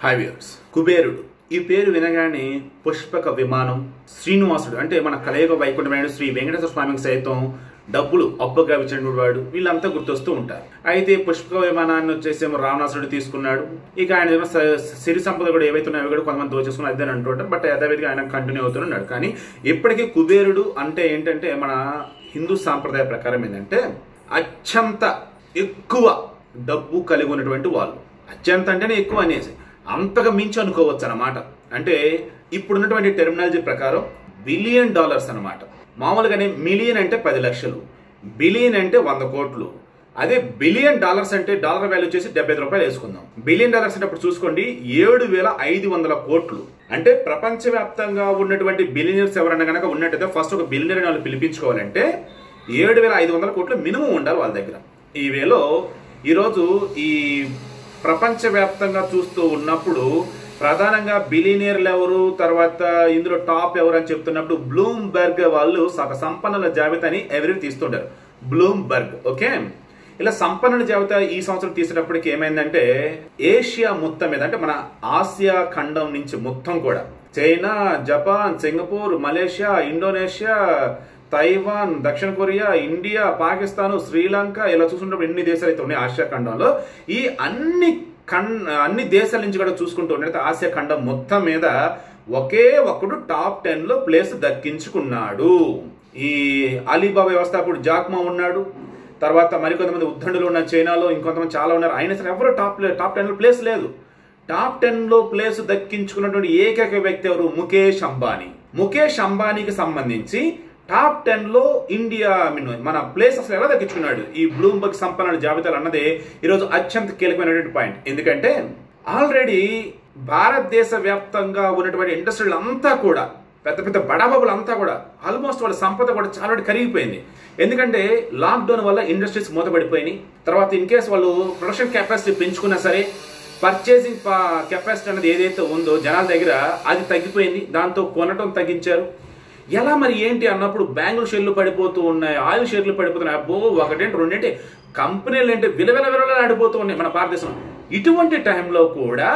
Hi viewers, కుబేరుడు ఈ పేరు వినగానే పుష్పక విమానం, శ్రీనివాసుడు అంటే మన కలయుగ వైకుంఠమైన శ్రీ వెంకటేశ్వర స్వామికి సైతం డబ్బులు అబ్బగా ఇచ్చినటువంటి వాడు, వీళ్ళంతా గుర్తొస్తూ ఉంటారు. అయితే పుష్పక విమానాన్ని వచ్చేసేమో రావణాసుడు తీసుకున్నాడు. ఇక ఆయన సిరి సంపద కూడా ఏవైతే ఉన్నాయో కూడా కొంతమంది దోచేసుకుని అదే అంటుంటారు. బట్ యథావిధిగా ఆయన కంటిన్యూ అవుతున్నాడు. కానీ ఇప్పటికీ కుబేరుడు అంటే ఏంటంటే మన హిందూ సాంప్రదాయ ప్రకారం ఏంటంటే అత్యంత ఎక్కువ డబ్బు కలిగి ఉన్నటువంటి వాళ్ళు. అత్యంత అంటేనే ఎక్కువ అనేసి అంతగా మించి అనుకోవచ్చు అన్నమాట. అంటే ఇప్పుడున్నటువంటి టెర్మినాలజీ ప్రకారం $1 బిలియన్ అన్నమాట. మామూలుగానే మిలియన్ అంటే 10 లక్షలు, బిలియన్ అంటే 100 కోట్లు. అదే $1 బిలియన్ అంటే డాలర్ వాల్యూ వచ్చేసి $75 వేసుకుందాం. $1 బిలియన్ అంటే అప్పుడు చూసుకోండి 7,500 కోట్లు. అంటే ప్రపంచవ్యాప్తంగా ఉన్నటువంటి బిలియనర్స్ ఎవరన్నా కనుక ఉన్నట్టయితే ఫస్ట్ ఒక బిలియనర్ వాళ్ళు పిలిపించుకోవాలంటే 7,500 కోట్లు మినిమం ఉండాలి వాళ్ళ దగ్గర. ఈ వేలో ఈరోజు ఈ ప్రపంచవ్యాప్తంగా చూస్తూ ఉన్నప్పుడు ప్రధానంగా బిలియనీర్లు ఎవరు, తర్వాత ఇందులో టాప్ ఎవరు అని చెప్తున్నప్పుడు బ్లూంబర్గ్ వాళ్ళు సంపన్నుల జాబితాని ఎవరి తీస్తుంటారు. బ్లూంబర్గ్ ఓకే, ఇలా సంపన్నుల జాబితా ఈ సంవత్సరం తీసేటప్పటికి ఏమైందంటే ఏషియా మొత్తం మీద అంటే మన ఆసియా ఖండం నుంచి మొత్తం కూడా China, Japan, Singapore, Malaysia, Indonesia, Taiwan, దక్షిణ కొరియా, ఇండియా, పాకిస్తాన్, శ్రీలంక ఇలా చూసుకుంటే ఎన్ని దేశాలు అయితే ఉన్నాయి ఆసియా ఖండంలో. ఈ అన్ని దేశాల నుంచి కూడా చూసుకుంటూ ఉన్నట్టు ఆసియా ఖండం మొత్తం మీద ఒకే ఒక్కడు టాప్ 10లో ప్లేస్ దక్కించుకున్నాడు. ఈ అలీబాబా వ్యవస్థాపకుడు జాక్మా ఉన్నాడు. తర్వాత మరికొంతమంది ఉద్దండులు ఉన్న చైనాలో, ఇంకొంతమంది చాలా ఉన్నారు. అయినా సరే ఎవరు టాప్ 10లో ప్లేస్ లేదు. టాప్ 10లో ప్లేస్ దక్కించుకున్నటువంటి ఏకైక వ్యక్తి ఎవరు? ముఖేష్ అంబానీ. ముఖేష్ అంబానీకి సంబంధించి టాప్ 10లో ఇండియా మన ప్లేస్ అసలు ఎలా దక్కించుకున్నాడు ఈ బ్లూంబర్గ్ సంపన్నుల జాబితాలు అన్నదే ఈరోజు అత్యంత కీలకమైనటువంటి పాయింట్. ఎందుకంటే ఆల్రెడీ భారతదేశ వ్యాప్తంగా ఉన్నటువంటి ఇండస్ట్రీలు అంతా కూడా పెద్ద పెద్ద బడాబాబులు అంతా కూడా ఆల్మోస్ట్ వాళ్ళ సంపద కూడా చాలా కరిగిపోయింది. ఎందుకంటే లాక్డౌన్ వల్ల ఇండస్ట్రీస్ మూతపడిపోయినాయి. తర్వాత ఇన్ కేసు వాళ్ళు ప్రొడక్షన్ కెపాసిటీ పెంచుకున్నా సరే పర్చేసింగ్ కెపాసిటీ అనేది ఏదైతే ఉందో జనాల దగ్గర అది తగ్గిపోయింది. దాంతో కొనటం తగ్గించారు. ఎలా మరి ఏంటి అన్నప్పుడు బ్యాంకుల షేర్లు పడిపోతూ ఉన్నాయి, ఆయిల్ షేర్లు పడిపోతున్నాయి. అబ్బో ఒకటేంటి రెండేంటి కంపెనీలు ఏంటి విలువల ఆడిపోతూ ఉన్నాయి మన భారతదేశం. ఇటువంటి టైంలో కూడా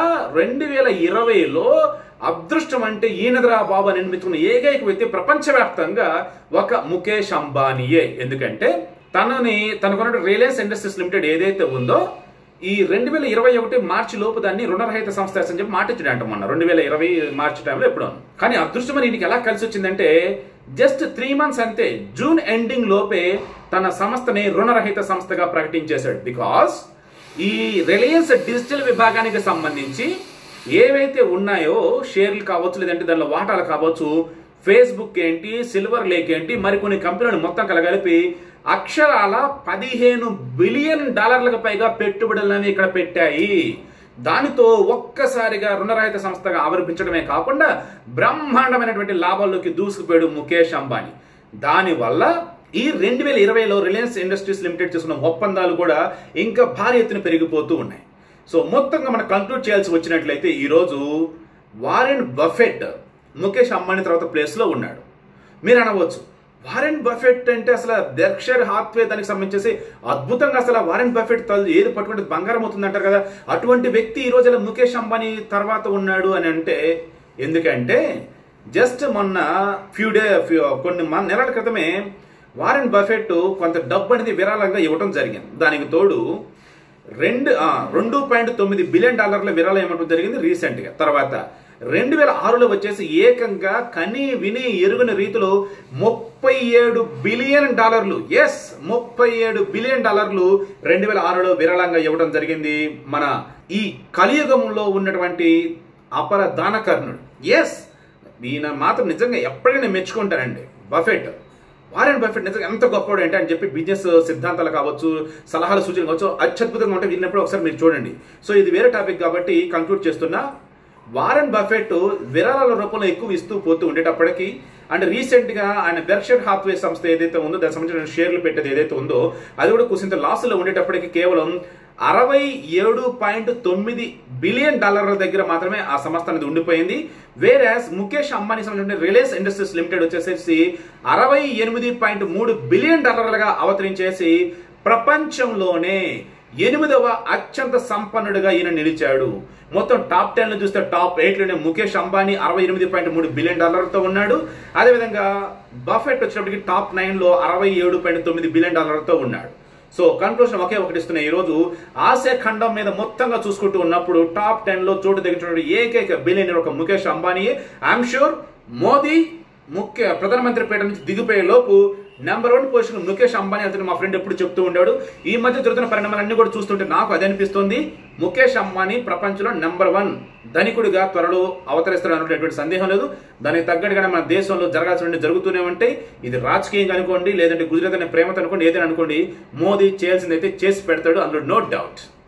2020లో అదృష్టం అంటే ఈయనదరా బాబు అని నిర్మించుకున్న ఏకైక వ్యక్తి ప్రపంచవ్యాప్తంగా ఒక ముఖేష్ అంబానీయే. ఎందుకంటే తనకున్న రిలయన్స్ ఇండస్ట్రీస్ లిమిటెడ్ ఏదైతే ఉందో ఈ 2021 మార్చి లోపు దాన్ని రుణరహిత సంస్థ అని చెప్పి మాటిచ్చాడు అంట మొన్న 2020 మార్చి టైంలో ఎప్పుడో. కానీ అదృష్టమని ఇంటికి ఎలా కలిసి వచ్చిందంటే జస్ట్ 3 మంత్స్ అంతే, జూన్ ఎండింగ్ లోపే తన సంస్థని రుణరహిత సంస్థగా ప్రకటించేశాడు. బికాస్ ఈ రిలయన్స్ డిజిటల్ విభాగానికి సంబంధించి ఏవైతే ఉన్నాయో షేర్లు కావచ్చు, లేదంటే దానిలో వాటాలు కావచ్చు, ఫేస్బుక్ ఏంటి, సిల్వర్ లేక్ ఏంటి, మరికొన్ని కంపెనీలు మొత్తం కలగలిపి అక్షరాల $15 బిలియన్ పైగా పెట్టుబడులను ఇక్కడ పెట్టాయి. దానితో ఒక్కసారిగా రుణరహిత సంస్థగా ఆవిర్భించడమే కాకుండా బ్రహ్మాండమైనటువంటి లాభాల్లోకి దూసుకుపోయాడు ముఖేష్ అంబానీ. దానివల్ల ఈ 2020లో రిలయన్స్ ఇండస్ట్రీస్ లిమిటెడ్ చేసుకున్న ఒప్పందాలు కూడా ఇంకా భారీ ఎత్తున పెరిగిపోతూ ఉన్నాయి. సో మొత్తంగా మనం కంక్లూడ్ చేయాల్సి వచ్చినట్లయితే ఈరోజు వారెన్ బఫెట్ ముఖేష్ అంబానీ తర్వాత ప్లేస్లో ఉన్నాడు. మీరు అనవచ్చు వారెన్ బఫెట్ అంటే అసలు బెర్క్షైర్ హాత్వే దానికి సంబంధించి అద్భుతంగా అసలు వారెన్ బఫెట్ ఏది పట్టుకుంటే బంగారం అవుతుంది అంటారు కదా, అటువంటి వ్యక్తి ఈ రోజు ముఖేష్ అంబానీ తర్వాత ఉన్నాడు అని అంటే ఎందుకంటే జస్ట్ మొన్న కొన్ని నెలల క్రితమే వారెన్ బఫెట్ కొంత డబ్బు అనేది విరాళంగా ఇవ్వడం జరిగింది. దానికి తోడు $2.9 బిలియన్ విరాళం ఇవ్వడం జరిగింది రీసెంట్ గా. తర్వాత 2006లో వచ్చేసి ఏకంగా కని విని ఎరుగని రీతిలో $37 బిలియన్, ఎస్ $37 బిలియన్ 2006లో విరాళంగా ఇవ్వడం జరిగింది మన ఈ కలియుగంలో ఉన్నటువంటి అపర దానకర్ణుడు. ఎస్ ఈయన మాత్రం నిజంగా ఎప్పటికైనా మెచ్చుకుంటారండి బఫెట్. వారెన్ బఫెట్ నిజంగా ఎంత గొప్పవాడు అంటే అని చెప్పి బిజినెస్ సిద్ధాంతాలు కావచ్చు, సలహాలు, సూచనలు కావచ్చు అత్యద్భుతంగా ఉంటే విన్నప్పుడు ఒకసారి మీరు చూడండి. సో ఇది వేరే టాపిక్ కాబట్టి కంక్లూడ్ చేస్తున్నా. వారెన్ బఫెట్ విరాళాల రూపంలో ఎక్కువ ఇస్తూ పోతూ ఉండేటప్పటికీ అండ్ రీసెంట్ గా ఆయన బెర్క్షైర్ హాత్వే సంస్థ ఏదైతే ఉందో దానికి సంబంధించిన షేర్లు పెట్టేది ఏదైతే ఉందో అది కూడా కుసింత లాసులో ఉండేటప్పటికీ కేవలం $67.9 బిలియన్ దగ్గర మాత్రమే ఆ సంస్థ అనేది ఉండిపోయింది. వేరాస్ ముఖేష్ అంబానీ సంబంధించిన రిలయన్స్ ఇండస్ట్రీస్ లిమిటెడ్ వచ్చేసేసి $68.3 బిలియన్ అవతరించేసి ప్రపంచంలోనే 8వ అత్యంత సంపన్నుడిగా ఈయన నిలిచాడు. మొత్తం టాప్ 10 లో చూస్తే టాప్ 8 లోనే ముఖేష్ అంబానీ 68.3 బిలియన్ డాలర్లతో ఉన్నాడు. అదేవిధంగా బఫెట్ వచ్చినప్పటికి టాప్ 9 లో 67.9 బిలియన్ డాలర్లతో ఉన్నాడు. సో కన్క్లూషన్ ఒకే ఒకటి ఇస్తున్నాయి. ఈ రోజు ఆసియా ఖండం మీద మొత్తంగా చూసుకుంటూ ఉన్నప్పుడు టాప్ 10 లో చోటు దగ్గర ఏకైక బిలియనర్ ఒక ముఖేష్ అంబానీ. ఐఎమ్ షూర్ మోదీ ప్రధానమంత్రి పీఠ నుంచి దిగిపోయే లోపు నెంబర్ 1 పొజిషన్ ముఖేష్ అంబానీ అతను మా ఫ్రెండ్ ఎప్పుడు చెప్తూ ఉండాడు. ఈ మధ్య జరుగుతున్న పరిణామాలన్నీ కూడా చూస్తుంటే నాకు అదే అనిపిస్తుంది. ముఖేష్ అంబానీ ప్రపంచంలో నెంబర్ 1 ధనికుడిగా త్వరలో అవతరిస్తాడు అనేటువంటి సందేహం లేదు. దానికి తగ్గట్టుగా మన దేశంలో జరగాల్సిన జరుగుతూనే ఉంటాయి. ఇది రాజకీయంగా అనుకోండి, లేదంటే గుజరాత్ అనే ప్రేమతో అనుకోండి, ఏదైనా అనుకోండి, మోదీ చేయాల్సిందైతే చేసి పెడతాడు, అందులో నో డౌట్.